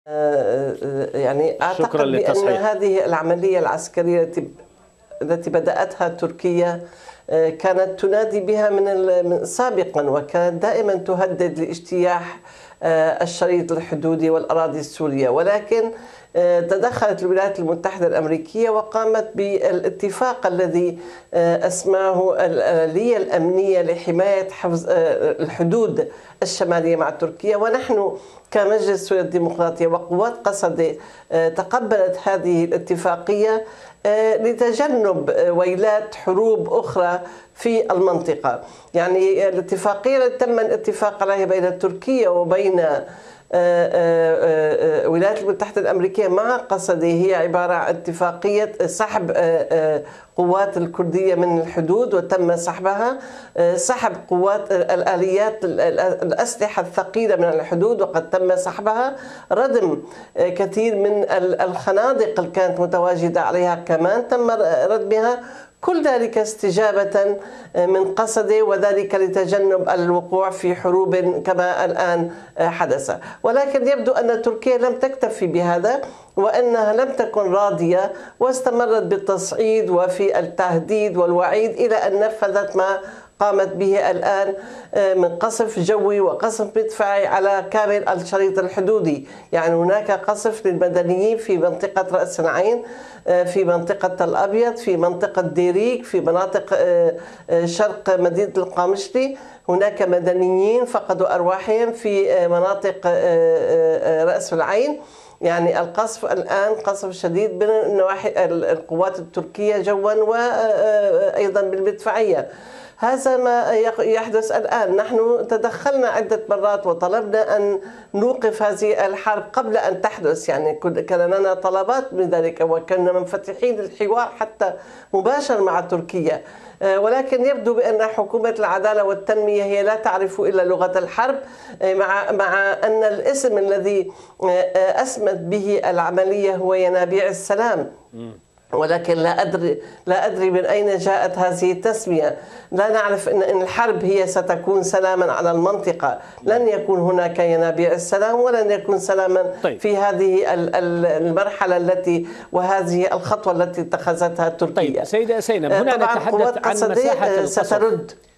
يعني أعتقد بأن هذه العملية العسكرية التي بدأتها تركيا كانت تنادي بها من سابقا، وكانت دائما تهدد لاجتياح الشريط الحدودي والأراضي السورية، ولكن تدخلت الولايات المتحدة الأمريكية وقامت بالاتفاق الذي أسماه الآلية الأمنية لحماية حفظ الحدود الشمالية مع تركيا. ونحن كمجلس سوريا الديمقراطية وقوات قسد تقبلت هذه الاتفاقية لتجنب ويلات حروب أخرى في المنطقة. يعني الاتفاقية التي تم الاتفاق عليها بين تركيا وبين الولايات المتحدة الأمريكية مع قسد هي عبارة عن اتفاقية سحب قوات الكردية من الحدود، وتم سحبها، سحب قوات الآليات الأسلحة الثقيلة من الحدود وقد تم سحبها، ردم كثير من الخنادق اللي كانت متواجدة عليها كمان تم ردمها، كل ذلك استجابة من قسد، وذلك لتجنب الوقوع في حروب كما الآن حدث. ولكن يبدو أن تركيا لم تكتفي بهذا، وأنها لم تكن راضية، واستمرت بالتصعيد وفي التهديد والوعيد إلى أن نفذت ما قامت به الآن من قصف جوي وقصف مدفعي على كامل الشريط الحدودي. يعني هناك قصف للمدنيين في منطقة رأس العين، في منطقة الأبيض، في منطقة ديريك، في مناطق شرق مدينة القامشلي هناك مدنيين فقدوا أرواحهم، في مناطق رأس العين. يعني القصف الآن قصف شديد من نواحي القوات التركية جوا وأيضا بالمدفعية. هذا ما يحدث الآن. نحن تدخلنا عدة مرات وطلبنا أن نوقف هذه الحرب قبل أن تحدث، يعني كان لنا طلبات من ذلك، وكنا منفتحين للحوار حتى مباشر مع تركيا، ولكن يبدو بأن حكومة العدالة والتنمية هي لا تعرف إلا لغة الحرب، مع أن الاسم الذي أسمت به العملية هو ينابيع السلام. ولكن لا أدري من أين جاءت هذه التسمية. لا نعرف أن الحرب هي ستكون سلاما على المنطقة، لن يكون هناك ينابيع السلام ولن يكون سلاما في هذه المرحلة التي وهذه الخطوة التي اتخذتها تركيا. طيب سيدة سينب، هنا نتحدث عن مساحة القصف. سترد